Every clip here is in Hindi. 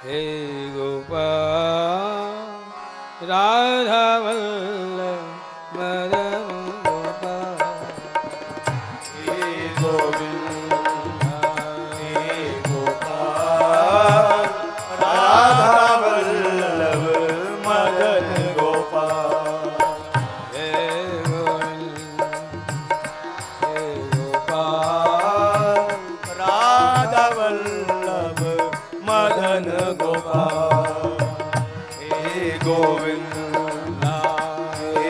हे गोपाल राधा वल्लभ मदन गोपाल हे गोविंद हे गोपाल राधा वल्लभ मदन गोपाल हे गोविंद हे गोपाल राधा वल्लभ मदन गोपाल हे गोविंद हे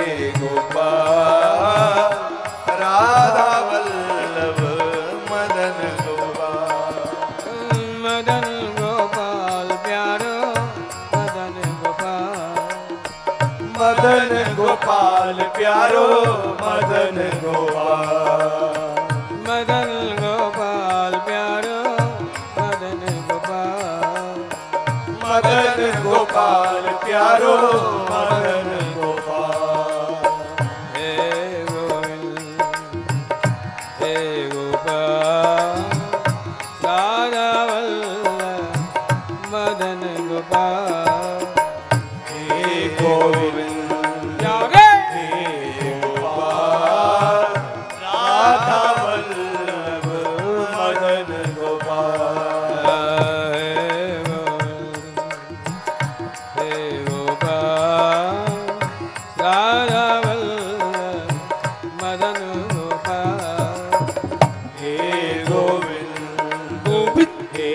गोपाल राधा वल्लभ मदन गोपाल मदन गोपाल प्यारो मदन गोपाल मदन गोपाल प्यारो मदन गोपाल मदन गोपाल प्यारो मदन गोपाल मदन गोपाल प्यारो मदन गोपाल हे गोविंद हे गोपाल राधा वल्लभ मदन गोपाल हे गोविंद प्यारे हे गोपाल राधा वल्लभ मदन गोपाल हे गोपाल राधा वल्लभ मदन गोपाल हे गोविंद गोविंद हे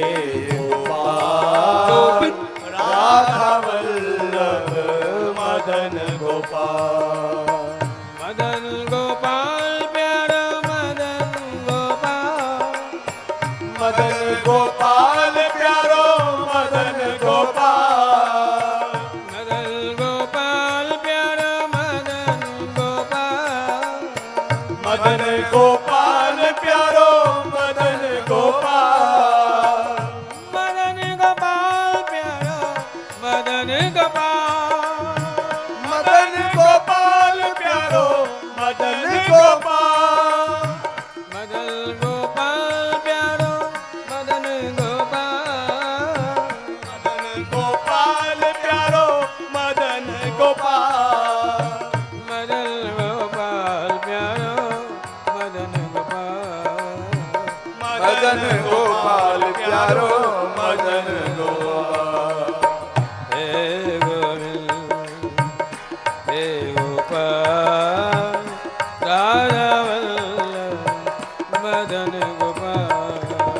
गोपाल राधा वल्लभ मदन गोपाल मदन गोपाल प्यारा मदन गोपाल मदन गोपाल प्यारो मदन गोपाल मदन गोपाल प्यारा मदन गोपाल मदन गोपाल प्यारो मदन गोपाल मदन गोपाल प्यारा मदन गोपाल मदन गोपाल प्यारो मदन गोपाल मदन गोपाल प्यारो मदन गोपाल मदन गोपाल प्यारो मदन गोपाल मदन गोपाल प्यारो मदन गोपाल मदन गोपाल प्यारो मदन गोपाल हे गोविंद हे गोपाल राधा वल्लभ मदन गोपाल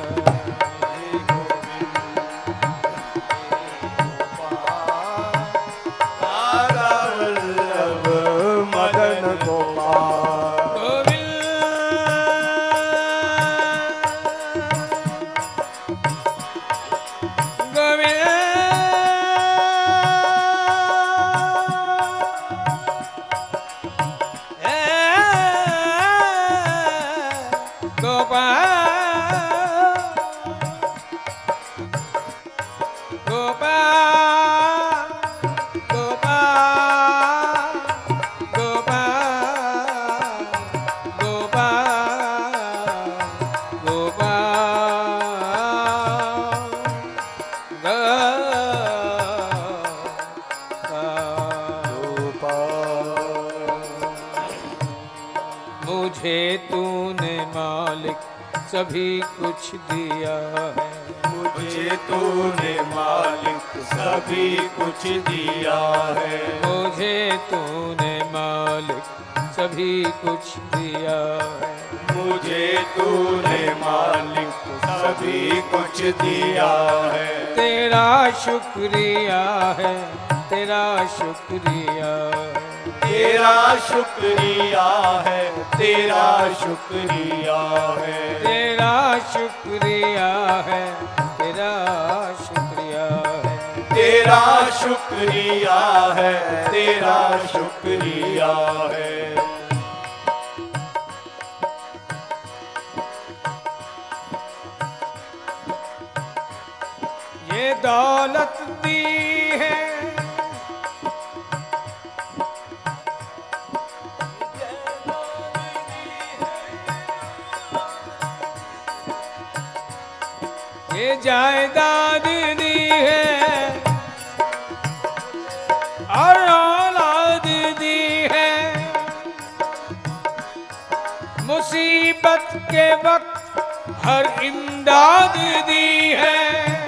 राधा वल्लभ मदन गोपाल मुझे तूने मालिक सभी कुछ दिया है मुझे तूने मालिक सभी कुछ दिया है मुझे तूने मालिक सभी कुछ दिया है मुझे तूने मालिक सभी कुछ दिया है तेरा शुक्रिया है तेरा शुक्रिया है तेरा शुक्रिया है तेरा शुक्रिया है तेरा शुक्रिया है तेरा शुक्रिया है तेरा शुक्रिया है तेरा शुक्रिया है ये दौलत दी है ये जायदाद दी है के वक्त हर इमदाद दी है,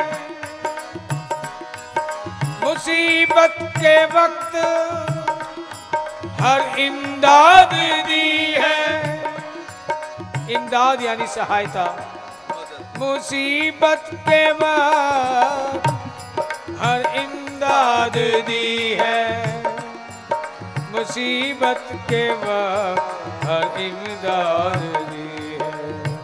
मुसीबत के वक्त हर इमदाद दी है। इमदाद यानी सहायता। मुसीबत के वक्त हर इमदाद दी है, मुसीबत के वक्त हर इमदाद दी है।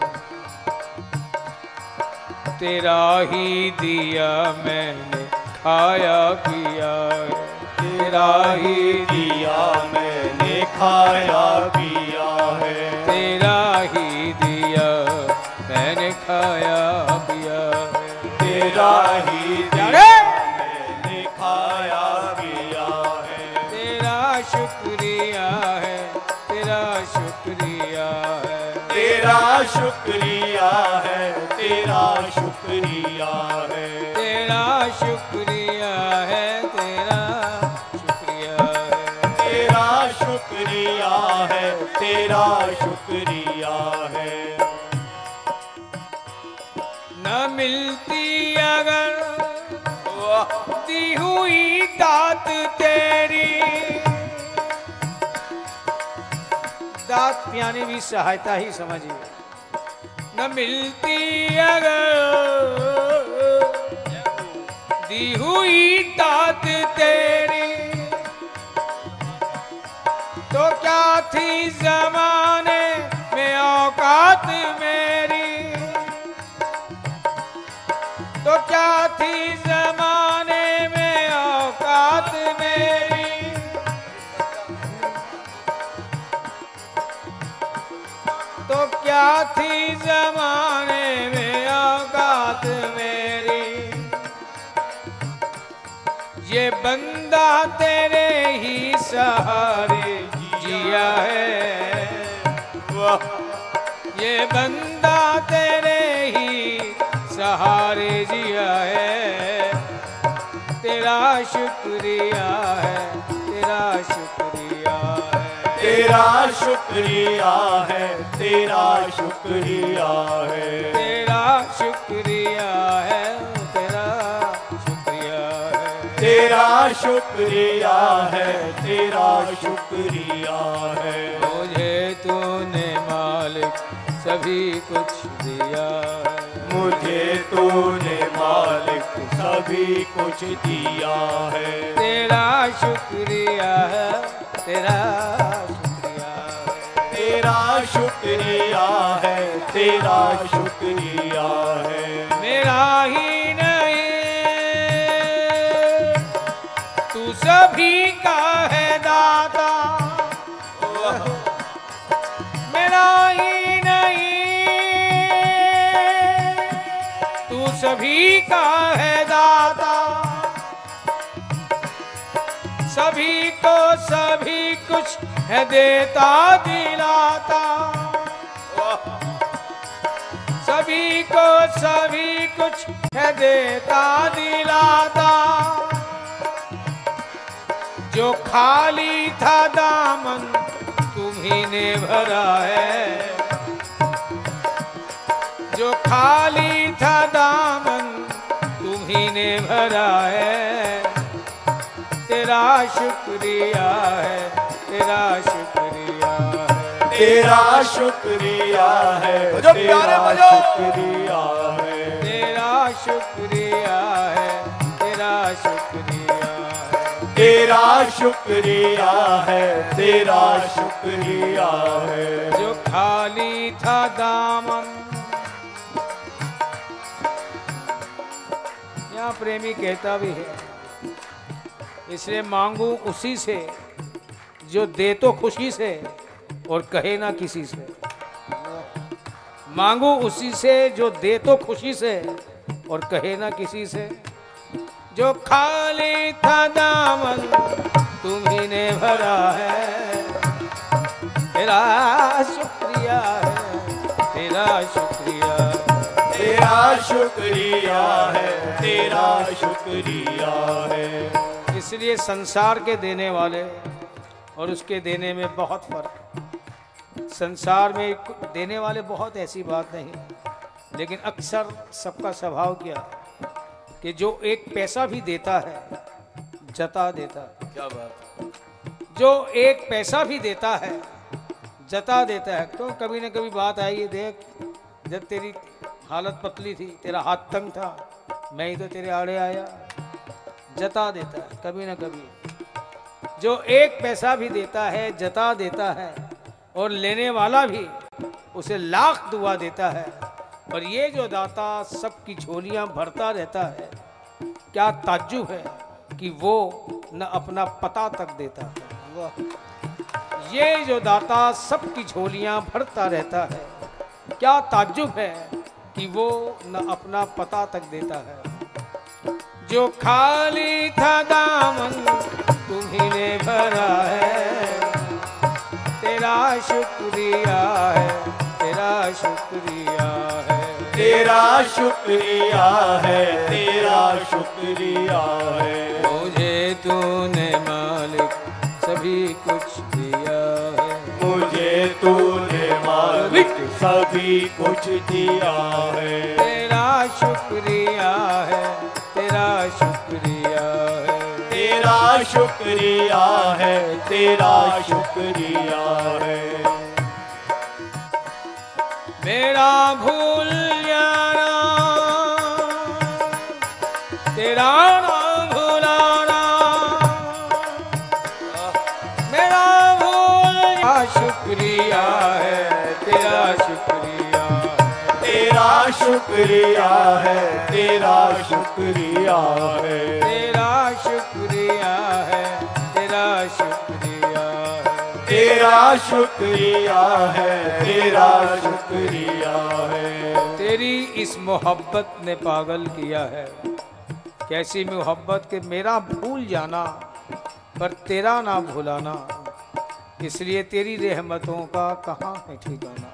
तेरा ही दिया मैंने खाया पिया है, तेरा ही दिया मैंने खाया पिया है, तेरा ही दिया मैंने खाया पिया है, तेरा ही दिया मैंने खाया पिया है। तेरा शुक्रिया है, तेरा शुक्रिया है, तेरा शुक्रिया है, तेरा शुक्रिया है, तेरा शुक्रिया है, तेरा शुक्रिया है, तेरा शुक्रिया है, तेरा शुक्रिया है। न मिलती अगर दी हुई दात तेरी, दात यानी भी सहायता ही समझिए। न मिलती अगर दी हुई दात तेरी, तो क्या थी जमाने में औकात मेरी, तो क्या थी जमाने में औकात मेरी। तो क्या थी जमाने में औकात मेरी। ये बंदा तेरे ही सहारे जिया है, ये बंदा तेरे ही सहारे जिया है। तेरा शुक्रिया है, तेरा शुक्रिया है, तेरा शुक्रिया है, तेरा शुक्रिया है, तेरा शुक्रिया है, तेरा शुक्रिया है, तेरा शुक्रिया है, तेरा शुक्रिया है। मुझे तूने मालिक सभी कुछ दिया है, मुझे तूने मालिक सभी कुछ दिया है। तेरा शुक्रिया है, तेरा शुक्रिया है, तेरा शुक्रिया है, तेरा शुक्रिया है। मेरा ही नहीं तू सभी का है दाता, मेरा ही नहीं तू सभी का है दाता। सभी को सभी कुछ है देता दिलाता, सभी को सभी कुछ है देता दिलाता। जो खाली था दामन तुम्ही ने भरा है, जो खाली था दामन तुम्ही ने भरा है। तेरा शुक्रिया है, तेरा शुक्रिया है, तेरा शुक्रिया है, तेरा शुक्रिया है, तेरा शुक्रिया है, तेरा शुक्रिया है, तेरा शुक्रिया है, तेरा शुक्रिया है। जो खाली था दामन। यहाँ प्रेमी कहता भी है, इसलिए मांगू उसी से जो दे तो खुशी से और कहे ना किसी से। मांगू उसी से जो दे तो खुशी से और कहे ना किसी से। जो खाली था दामन तुम्ही ने भरा है। तेरा शुक्रिया है, तेरा शुक्रिया, तेरा शुक्रिया है, तेरा शुक्रिया है। इसलिए संसार के देने वाले और उसके देने में बहुत फर्क। संसार में देने वाले बहुत, ऐसी बात नहीं, लेकिन अक्सर सबका स्वभाव क्या कि जो एक पैसा भी देता है जता देता है। क्या बात। जो एक पैसा भी देता है जता देता है। तो कभी न कभी बात आई है, देख जब तेरी हालत पतली थी, तेरा हाथ तंग था, मैं ही तो तेरे आड़े आया। जता देता है कभी न कभी। जो एक पैसा भी देता है जता देता है, और लेने वाला भी उसे लाख दुआ देता है। और ये जो दाता सबकी झोलियां भरता रहता है, क्या ताज्जुब है कि वो न अपना पता तक देता है। वाह। ये जो दाता सबकी झोलियां भरता रहता है, क्या ताज्जुब है कि वो न अपना पता तक देता है। जो खाली था दामन तुम्ही ने भरा है, तेरा शुक्रिया है, तेरा शुक्रिया है, तेरा शुक्रिया है, तेरा शुक्रिया है। मुझे तूने मालिक सभी कुछ दिया है, मुझे तूने मालिक सभी कुछ दिया है। तेरा शुक्रिया है, तेरा शुक्रिया है, तेरा शुक्रिया है, तेरा शुक्रिया है। मेरा भूल जाना तेरा ना भुलाना, मेरा भूल शुक्रिया है, तेरा शुक्रिया, तेरा शुक्रिया है, तेरा शुक्रिया है। तेरा शुक्रिया है, तेरा शुक्रिया है, तेरा शुक्रिया है, तेरा शुक्रिया है। तेरी इस मोहब्बत ने पागल किया है। कैसी मोहब्बत कि मेरा भूल जाना पर तेरा ना भुलाना, इसलिए तेरी रहमतों का कहाँ है ठिकाना।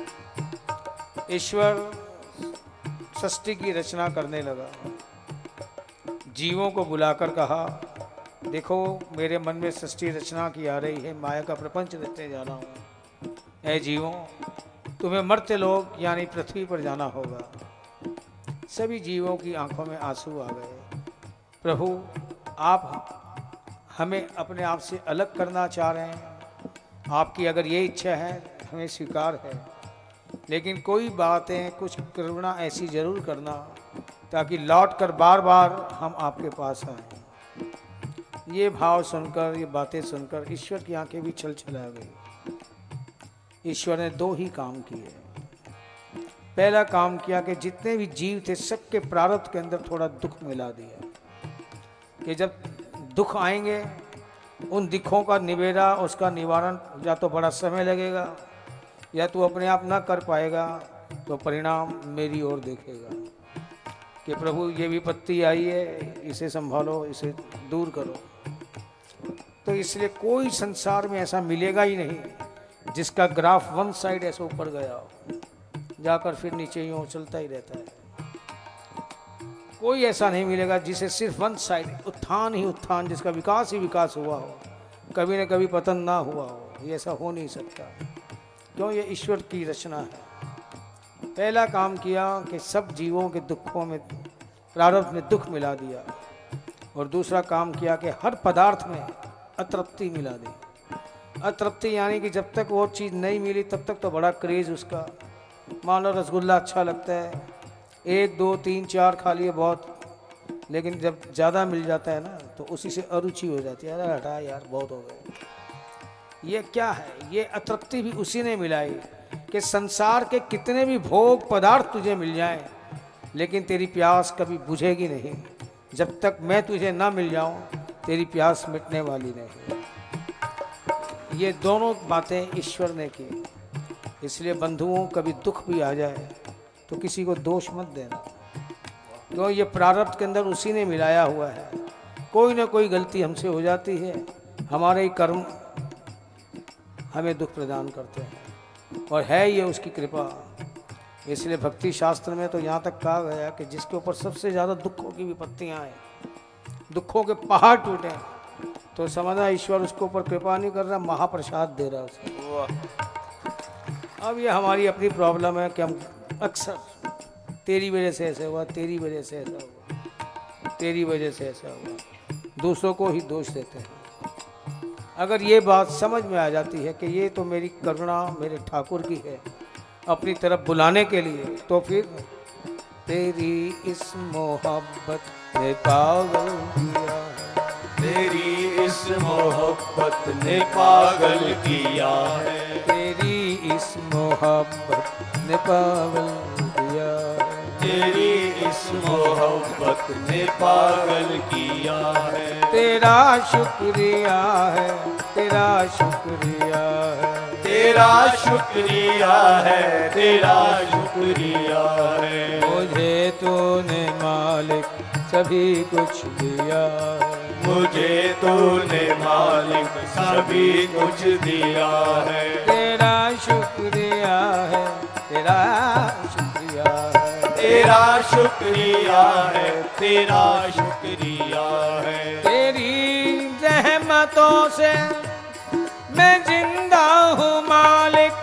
ईश्वर सृष्टि की रचना करने लगा, जीवों को बुलाकर कहा, देखो मेरे मन में सृष्टि रचना की आ रही है, माया का प्रपंच रचने जा रहा हूँ। ऐ जीवों, तुम्हें मर्त्य लोक यानी पृथ्वी पर जाना होगा। सभी जीवों की आंखों में आंसू आ गए। प्रभु, आप हमें अपने आप से अलग करना चाह रहे हैं, आपकी अगर ये इच्छा है हमें स्वीकार है, लेकिन कोई बातें कुछ करुणा ऐसी जरूर करना ताकि लौट कर बार बार हम आपके पास आएं। ये भाव सुनकर, ये बातें सुनकर ईश्वर की आंखें भी छल छला गई। ईश्वर ने दो ही काम किए। पहला काम किया कि जितने भी जीव थे सबके प्रारब्ध के अंदर थोड़ा दुख मिला दिया, कि जब दुख आएंगे उन दुखों का निबेरा, उसका निवारण या तो बड़ा समय लगेगा या तू अपने आप ना कर पाएगा, तो परिणाम मेरी ओर देखेगा कि प्रभु ये विपत्ति आई है, इसे संभालो, इसे दूर करो। तो इसलिए कोई संसार में ऐसा मिलेगा ही नहीं जिसका ग्राफ वन साइड ऐसे ऊपर गया हो, जाकर फिर नीचे यूँ चलता ही रहता है। कोई ऐसा नहीं मिलेगा जिसे सिर्फ वन साइड उत्थान ही उत्थान, जिसका विकास ही विकास हुआ हो, कभी न कभी पतन ना हुआ हो। ये ऐसा हो नहीं सकता, क्यों? ये ईश्वर की रचना है। पहला काम किया कि सब जीवों के दुखों में, प्रारब्ध में दुख मिला दिया, और दूसरा काम किया कि हर पदार्थ में अतृप्ति मिला दी। अतृप्ति यानी कि जब तक वो चीज़ नहीं मिली तब तक तो बड़ा क्रेज़ उसका। मान लो रसगुल्ला अच्छा लगता है, 1 2 3 4 खा लिए बहुत, लेकिन जब ज़्यादा मिल जाता है ना तो उसी से अरुचि हो जाती है, अरे हटा यार बहुत हो गए। ये क्या है? ये अतृप्ति भी उसी ने मिलाई कि संसार के कितने भी भोग पदार्थ तुझे मिल जाएं, लेकिन तेरी प्यास कभी बुझेगी नहीं। जब तक मैं तुझे ना मिल जाऊं तेरी प्यास मिटने वाली नहीं। ये दोनों बातें ईश्वर ने की। इसलिए बंधुओं, कभी दुख भी आ जाए तो किसी को दोष मत देना, क्यों? ये प्रारब्ध के अंदर उसी ने मिलाया हुआ है। कोई ना कोई गलती हमसे हो जाती है, हमारे ही कर्म हमें दुख प्रदान करते हैं, और है ये उसकी कृपा। इसलिए भक्ति शास्त्र में तो यहाँ तक कहा गया कि जिसके ऊपर सबसे ज़्यादा दुखों की विपत्तियाँ आए, दुखों के पहाड़ टूटे, तो समझना ईश्वर उसके ऊपर कृपा नहीं कर रहा, महाप्रसाद दे रहा उसे। अब ये हमारी अपनी प्रॉब्लम है कि हम अक्सर तेरी वजह से ऐसा हुआ, तेरी वजह से ऐसा हुआ, तेरी वजह से ऐसा हुआ, दूसरों को ही दोष देते हैं। अगर ये बात समझ में आ जाती है कि ये तो मेरी करुणा मेरे ठाकुर की है अपनी तरफ बुलाने के लिए, तो फिर तेरी इस मोहब्बत ने पागल किया है, तेरी इस मोहब्बत ने पागल किया है, तेरी इस मोहब्बत ने पागल किया है, तेरी इस मोहब्बत ने पागल किया है। तेरा शुक्रिया है, तेरा शुक्रिया है, तेरा शुक्रिया है, तेरा शुक्रिया है। मुझे तूने मालिक सभी कुछ दिया है, मुझे तूने मालिक सभी कुछ दिया है। तेरा शुक्रिया है, तेरा शुक्रिया है, तेरा शुक्रिया है, तेरा शुक्रिया है। तेरी रहमतों से मैं जिंदा हूँ मालिक,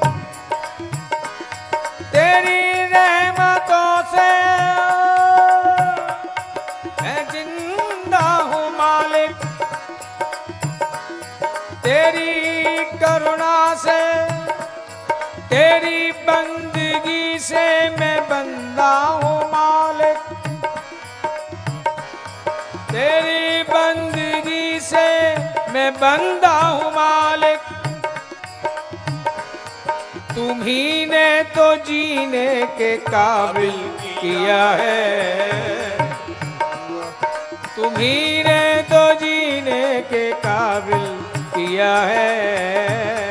तेरी रहमतों से मैं जिंदा हूँ मालिक, तेरी करुणा से तेरी बंदगी से मैं बंदा हूँ मालिक, तेरी बंदगी से मैं बंदा हूँ मालिक। तुम्ही ने तो जीने के काबिल किया है, तुम्ही ने तो जीने के काबिल किया है,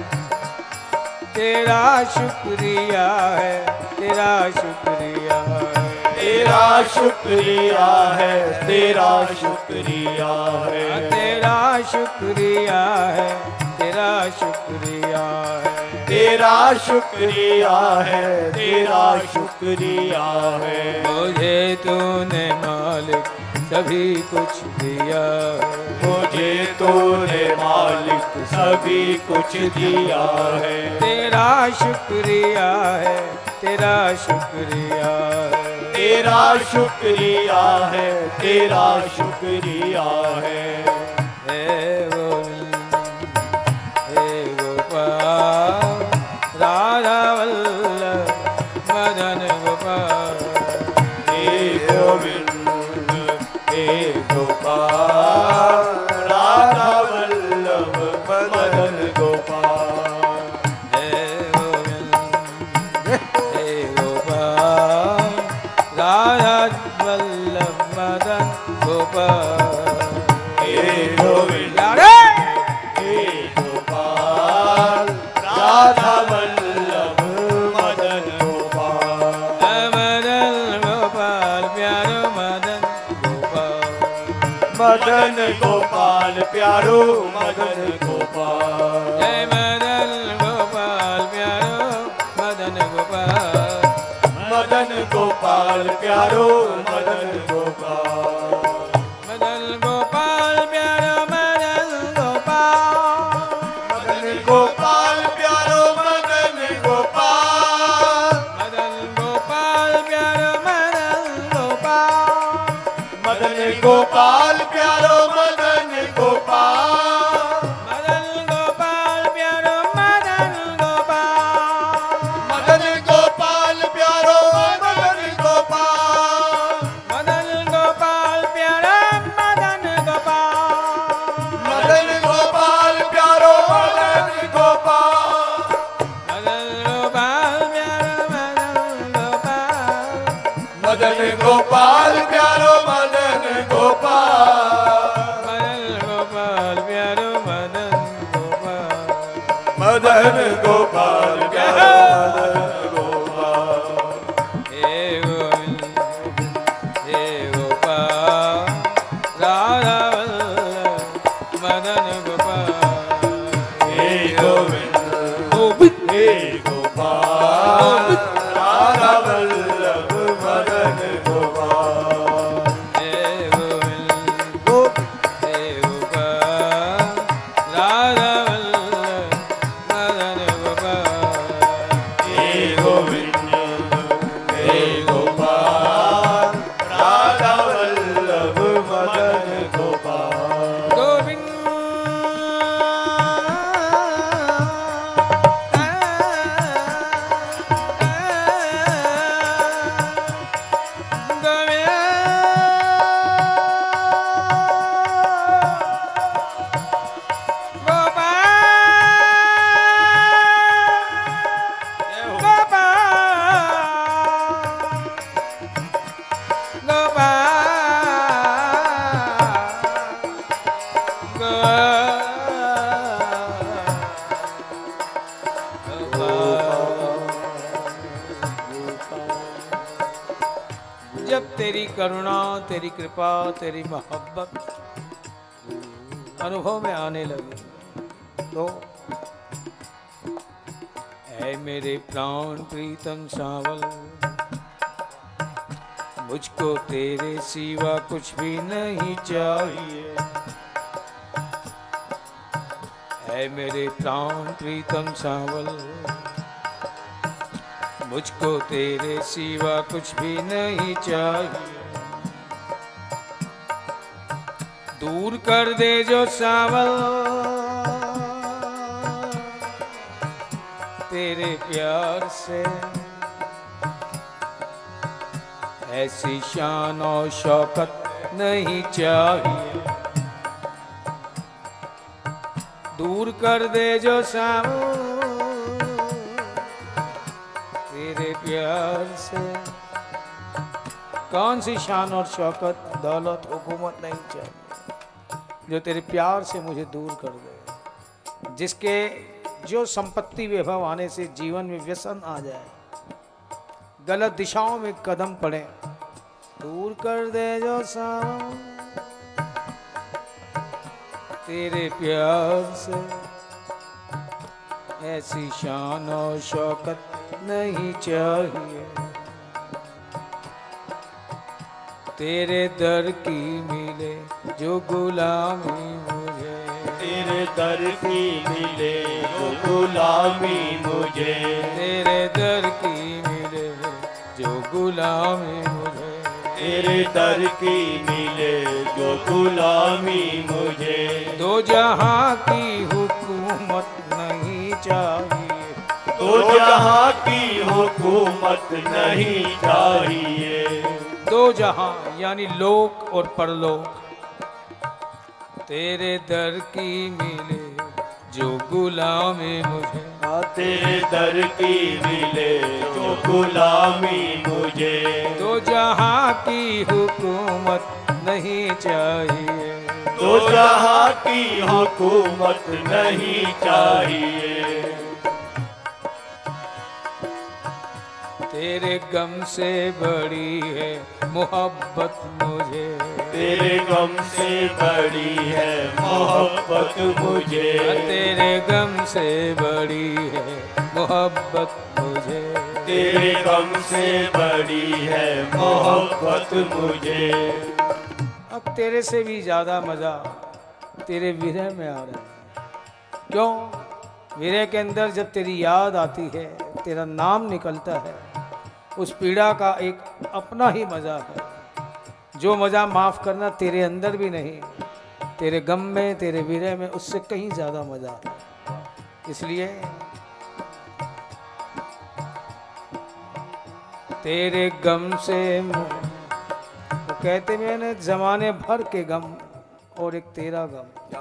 तेरा शुक्रिया है, तेरा शुक्रिया है, तेरा शुक्रिया है, तेरा शुक्रिया है। तेरा शुक्रिया है, तेरा शुक्रिया है, तेरा शुक्रिया है, तेरा शुक्रिया है। मुझे तूने मालिक सभी कुछ दिया है, मुझे तूने मालिक सभी कुछ दिया है। तेरा शुक्रिया है, तेरा शुक्रिया है, तेरा शुक्रिया है, तेरा शुक्रिया है। हे गोपाल राधा वल्लभ मदन गोपाल, हे गोविंद हे गोपाल राधा वल्लभ मदन गोपाल। हे गोविंद हे गोपाल राधा वल्लभ मदन गोपाल, हे गोविंद यारे हे गोपाल राधा वल्लभ मदन गोपाल। मदन गोपाल प्यारो मदन गोपाल, मदन गोपाल प्यारो मदन गोपाल। जय मदन गोपाल प्यारो मदन गोपाल, मदन गोपाल प्यारो मदन गोपाल। मदन गोपाल प्यारो मदन गोपाल, मदन गोपाल प्यारो मदन गोपाल। मदन गोपाल प्यारो मदन गोपाल, मदन गोपाल प्यारो मदन गोपाल। मदन गोपाल प्यारो मदन गोपाल, मदन गोपाल प्यारो मदन गोपाल। मदन गोपाल प्यारो मदन गोपाल, मदन गोपाल प्यारो मदन गोपाल। मदन गोपाल प्यारो मदन गोपाल, मदन गोपाल प्यारो मदन गोपाल। मदन गोपाल प्यारो मदन गोपाल, मदन गोपाल प्यारो मदन गोपाल। हे गोविंद हे गोपाल राधा वल्लभ मदन गोपाल, हे गोविंद गोविंद हे गोपाल राधा वल्लभ मदन गोपाल। जब तेरी करुणा, तेरी कृपा, तेरी मोहब्बत अनुभव में आने लगे तो ऐ मेरे प्राण प्रीतम सावल, मुझको तेरे सिवा कुछ भी नहीं चाहिए। ऐ मेरे प्राण प्रीतम सावल, मुझको तेरे सिवा कुछ भी नहीं चाहिए। दूर कर दे जो सावल तेरे प्यार से, ऐसी शान और शौकत नहीं चाहिए। दूर कर दे जो सावल तेरे प्यार से, कौन सी शान और शौकत, दौलत, हुकूमत नहीं चाहिए जो तेरे प्यार से मुझे दूर कर दे। जिसके जो संपत्ति वैभव आने से जीवन में व्यसन आ जाए, गलत दिशाओं में कदम पड़े, दूर कर दे जो सावल तेरे प्यार से, ऐसी शान और शौकत नहीं चाहिए। तेरे दर की मिले जो गुलामी मुझे, तेरे दर की मिले जो गुलामी मुझे, तेरे दर की मिले जो गुलामी मुझे, तेरे दर की मिले जो गुलामी मुझे। दो जहां की हुकूमत नहीं चाहिए, तो जहां की हुकूमत नहीं चाहिए। दो जहां यानी लोक और परलोक, तेरे दर की मिले जो गुलामी मुझे, तेरे दर की मिले जो गुलामी मुझे। दो जहां की हुकूमत नहीं चाहिए, तो जहां की हुकूमत नहीं चाहिए। तेरे गम से बड़ी है मोहब्बत मुझे, तेरे गम से बड़ी है मोहब्बत मुझे, तेरे गम से बड़ी है मोहब्बत मुझे, तेरे गम से बड़ी है मोहब्बत मुझे। अब तेरे से भी ज्यादा मजा तेरे विरह में आ रहा है। क्यों? विरह के अंदर जब तेरी याद आती है, तेरा नाम निकलता है, उस पीड़ा का एक अपना ही मजा है, जो मजा माफ करना तेरे अंदर भी नहीं, तेरे गम में, तेरे विरह में उससे कहीं ज्यादा मजा है। इसलिए तेरे गम से वो कहते मैंने जमाने भर के गम और एक तेरा गम,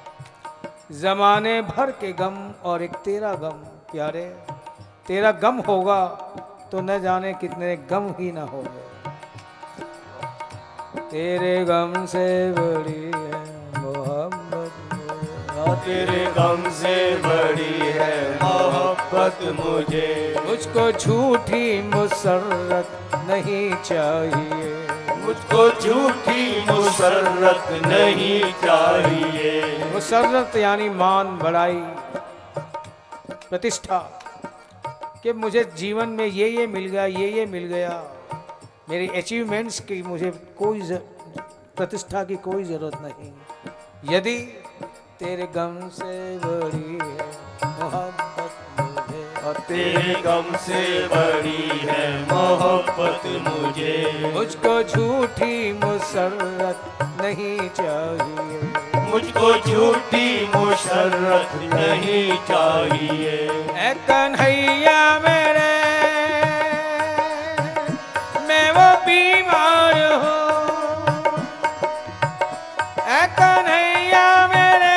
जमाने भर के गम और एक तेरा गम। प्यारे, तेरा गम होगा तो न जाने कितने गम ही ना होंगे। तेरे गम से बड़ी है मोहब्बत मुझे, तेरे गम से बड़ी है मोहब्बत मुझे। मुझको झूठी मुसर्रत नहीं चाहिए, मुझको झूठी मुसर्रत नहीं चाहिए। मुसर्रत यानी मान, बड़ाई, प्रतिष्ठा, कि मुझे जीवन में ये मिल गया, ये मिल गया, मेरी अचीवमेंट्स की मुझे कोई प्रतिष्ठा की कोई ज़रूरत नहीं। यदि तेरे गम से बड़ी है मोहब्बत मुझे, और तेरे गम से बड़ी है मोहब्बत मुझे। मुझको झूठी मुसर्रत नहीं चाहिए, मुझको झूठी मुसर्रत नहीं चाहिए। ऐ कन्हैया मेरे, मैं वो बीमार हूँ, ऐ कन्हैया मेरे,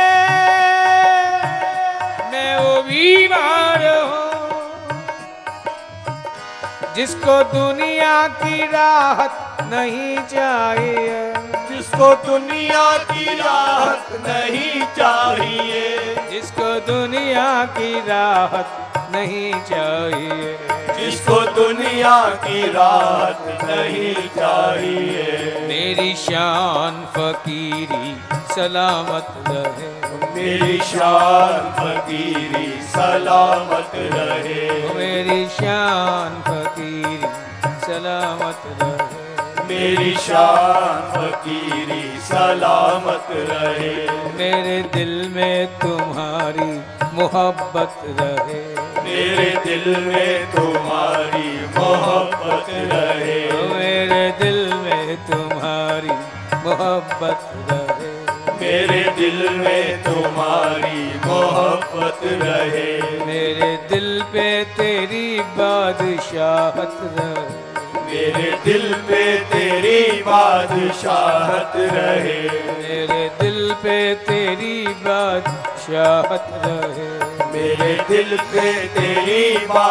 मैं वो बीमार हूँ, जिसको दुनिया की राहत नहीं चाहिए, जिसको दुनिया की राहत नहीं चाहिए, जिसको दुनिया की राहत नहीं चाहिए, जिसको दुनिया की राहत नहीं चाहिए। मेरी शान फकीरी सलामत रहे, मेरी शान फकीरी सलामत रहे, मेरी शान फकीरी सलामत रहे, मेरी शान फकीरी सलामत रहे। मेरे दिल में तुम्हारी मोहब्बत रहे, मेरे दिल में तुम्हारी मोहब्बत रहे, मेरे दिल में तुम्हारी मोहब्बत रहे, मेरे दिल में तुम्हारी मोहब्बत रहे, मेरे दिल पे तेरी बादशाहत रहे, मेरे दिल पे तेरी बादशाहत रहे, मेरे दिल पे तेरी बादशाहत रहे, मेरे दिल पे तेरी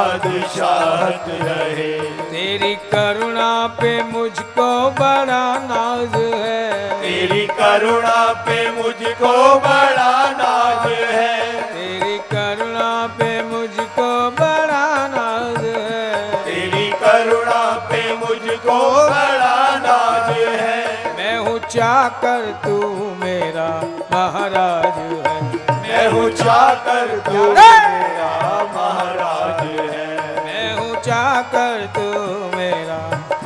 बादशाहत रहे। तेरी करुणा पे मुझको बड़ा नाज है, तेरी करुणा पे मुझको बड़ा नाज है, तेरी करुणा पे मुझको बड़ा नाज है, तेरी करुणा पे मुझको बड़ा नाज है। मैं हूँ चाकर तू मेरा महाराज है, मैं हूँ चाकर तू मेरा महाराज है, मैं हूँ चाकर तू मेरा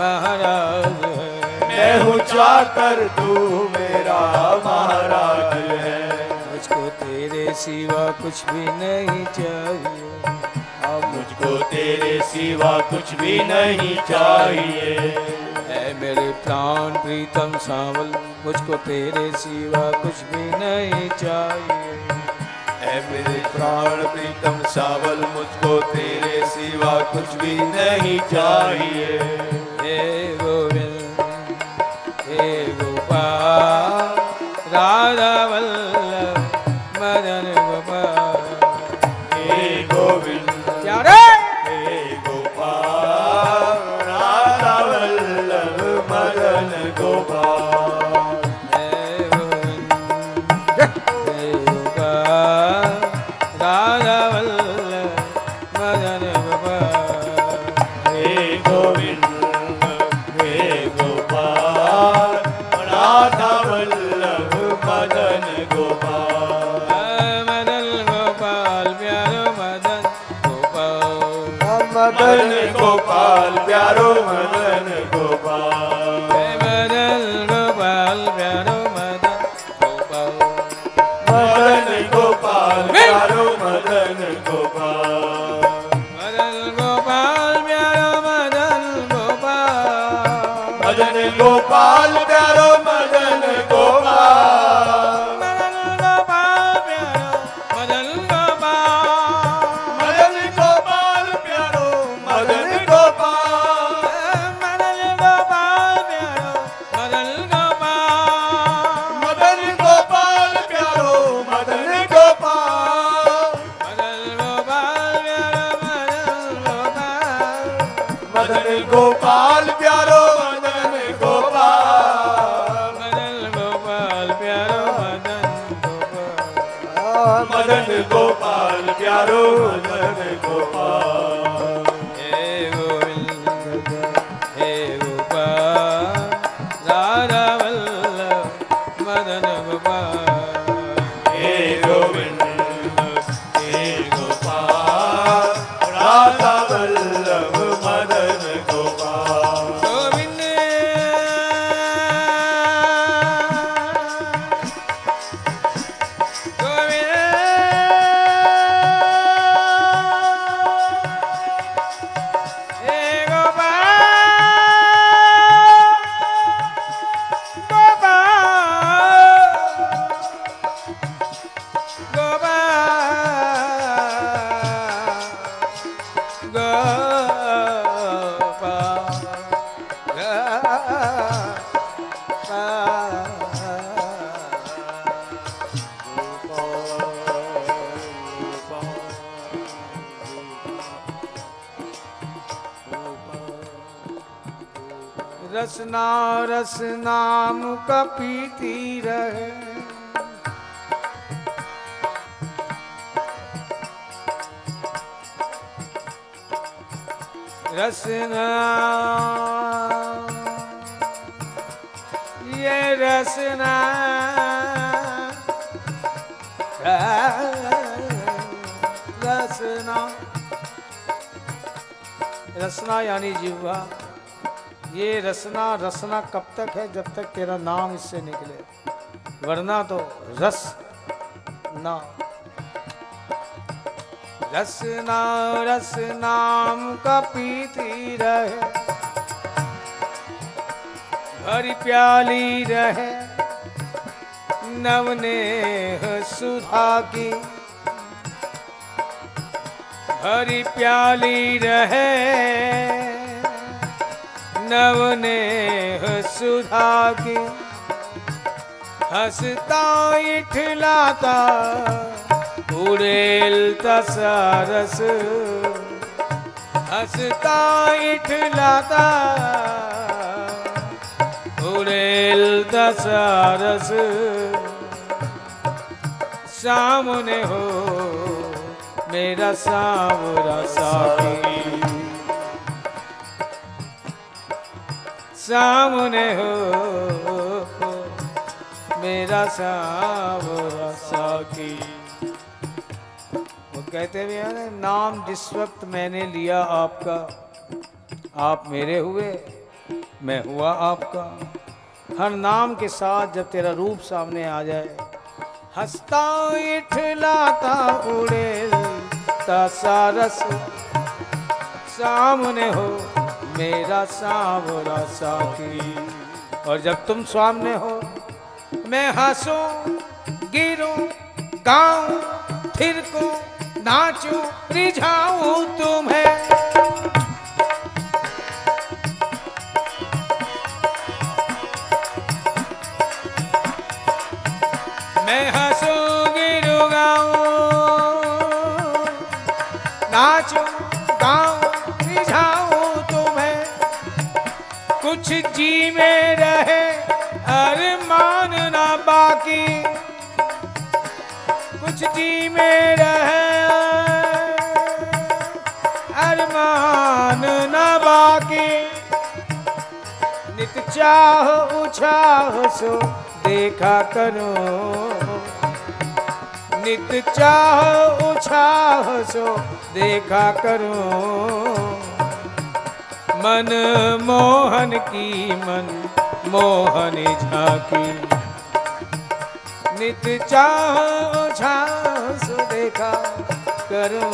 महाराज है, मैं हूँ चाकर तू मेरा महाराज है। मुझको तेरे सिवा कुछ भी नहीं चाहिए, अब मुझको तेरे सिवा कुछ भी नहीं चाहिए। ऐ मेरे प्राण प्रीतम सांवल मुझको तेरे सिवा कुछ भी नहीं चाहिए, ऐ मेरे प्राण प्रीतम सावल मुझको तेरे सिवा कुछ भी नहीं चाहिए। हे गोविंद हे गोपाल राधा वल्लभ मदन गोपाल, हे गोविंद प्यारे हे गोपाल राधा वल्लभ मदन गोपाल, हे गोविंद हे गोपाल राधा वल्लभ मदन गोपाल, हे गोविंद हे गोपाल राधा वल्लभ मदन गोपाल, मदन गोपाल प्यारो मदन गोपाल, मदन गोपाल प्यारो मदन गोपाल, मदन गोपाल प्यारो मदन गोपाल, मदन गोपाल प्यारो मदन गोपाल, मदन गोपाल प्यारो मदन गोपाल, मदन गोपाल प्यारो मदन गोपाल, मदन गोपाल प्यारो मदन गोपाल, मदन गोपाल प्यारो मदन गोपाल, मदन गोपाल प्यारो मदन गोपाल, मदन गोपाल प्यारो मदन गोपाल, मदन गोपाल प्यारो मदन गोपाल, मदन गोपाल प्यारो मदन गोपाल, मदन गोपाल प्यारो मदन गोपाल, मदन गोपाल प्यारो मदन गोपाल, हे गोविंद हे गोपाल राधा वल्लभ मदन गोपाल, हे गोविंद हे गोपाल राधा वल्लभ मदन गोपाल, गोविंद गोविंद हे रसना रस नाम का पीती रहे, रसना ये रसना रसना, रसना यानी जिह्वा। ये रसना रसना कब तक है? जब तक तेरा नाम इससे निकले, वरना तो रस ना। रसना रस नाम का पीती रहे, भरी प्याली रहे नवनेह सुधा की, भरी प्याली रहे नवनेह सुधा की। हंसता इठलाता उड़ेलता सारस, हंसता इठलाता उड़ेलता सारस। सामने हो मेरा सांवरा साकी, सामने हो मेरा सांवरा साकी। वो कहते भी हैं नाम जिस वक्त मैंने लिया आपका, आप मेरे हुए मैं हुआ आपका। हर नाम के साथ जब तेरा रूप सामने आ जाए, हंसता इठलाता उड़ेलता सारस। सामने हो मेरा सांवरा साकी, और जब तुम सामने हो मैं हंसूं गिरूं गाऊं थिरकूं नाचूं रिझाऊं तुम्हें। मैं हंसूं गिरूं गाऊं नाचूं गाऊं रिझाऊं तुम्हें। कुछ जी में रहे अरमान ना बाकी, कुछ जी में रहे अरमान ना बाकी। नित चाह उछाह सो देखा करो, नित चाह उछाह सो देखा करो। मन मोहन की मन मोहन झांकी, नित चाह उछाह सो देखा करो।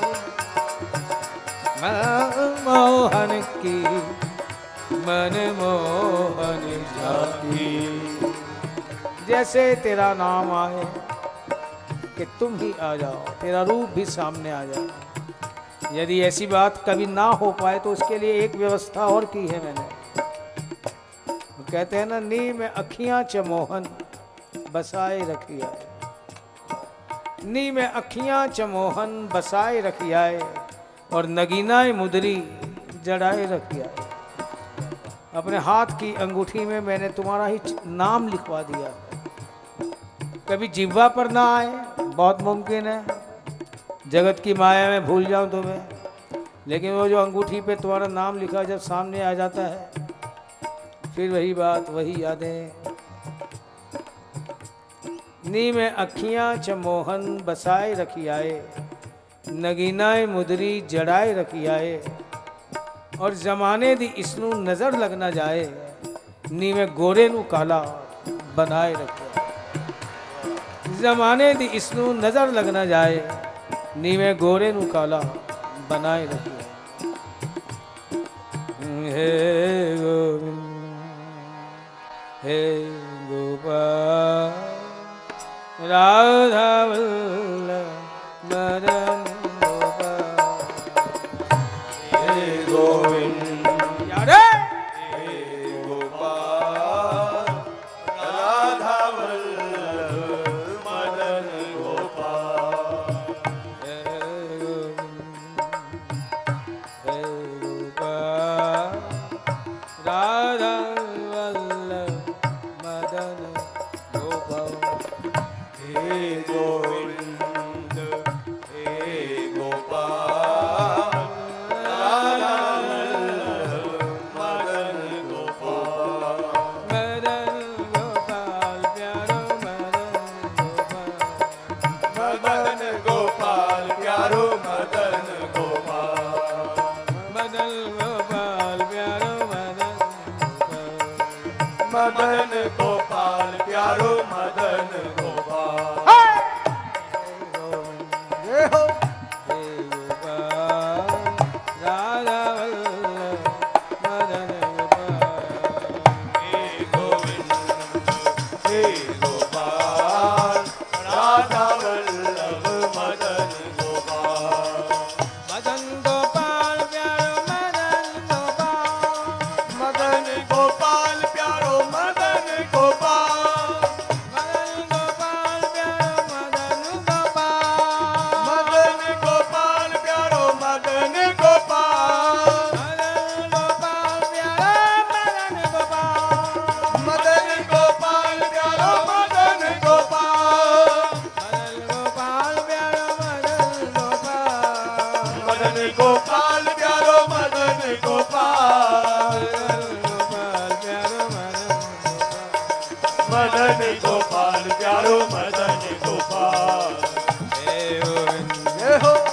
मन मोहन की मन मोहन झांकी। जैसे तेरा नाम आए कि तुम ही आ जाओ, तेरा रूप भी सामने आ जाए। यदि ऐसी बात कभी ना हो पाए तो उसके लिए एक व्यवस्था और की है मैंने। कहते हैं ना, नी में अखियां चमोहन बसाए रखी आए, नी में अखियां चमोहन बसाए रखी आए, और नगीनाए मुदरी जड़ाए रखी आए। अपने हाथ की अंगूठी में मैंने तुम्हारा ही नाम लिखवा दिया। कभी जिह्वा पर ना आए, बहुत मुमकिन है, जगत की माया में भूल जाऊं तुम्हें, लेकिन वो जो अंगूठी पे तुम्हारा नाम लिखा जब सामने आ जाता है, फिर वही बात वही यादें। नी में अखियां चमोहन बसाए रखी आए, नगीनाए मुदरी जड़ाए रखी आए, और जमाने दी इसनू नजर लग ना जाए, नी में गोरे नू काला बनाए रखे। जमाने दी इसनू नजर लग ना जाए, नी में गोरे नू काला बनाए रखे। हे गोविंद हे गोपाल राधा वल्लभ मदन गोपाल। हे गोविंद यारे हे गोपाल राधा वल्लभ मदन गोपाल। हे गोविंद हे गोपाल राधा वल्लभ मदन गोपाल। हे गोविंद हे गोपाल राधा वल्लभ मदन गोपाल। मदन गोपाल प्यारो मदन गोपाल। मदन गोपाल प्यारो मदन गोपाल। मदन गोपाल प्यारो मदन गोपाल प्यारो मदन गोपाल। हे गोपाल राधा वल्लभ मदन गोपाल। हे गोविंद हे गोपाल राधा वल्लभ मदन गोपाल। मदन गोपाल प्यारो मदन गोपाल। मदन गोपाल प्यारो मदन गोपाल। मदन गोपाल प्यारो मदन गोपाल। मदन गोपाल प्यारो मदन गोपाल। मदन गोपाल प्यारो मदन गोपाल। मदन गोपाल प्यारो मदन गोपाल। मदन गोपाल प्यारो मदन गोपाल। मदन गोपाल प्यारो मदन गोपाल। हे गोविंद जय हो।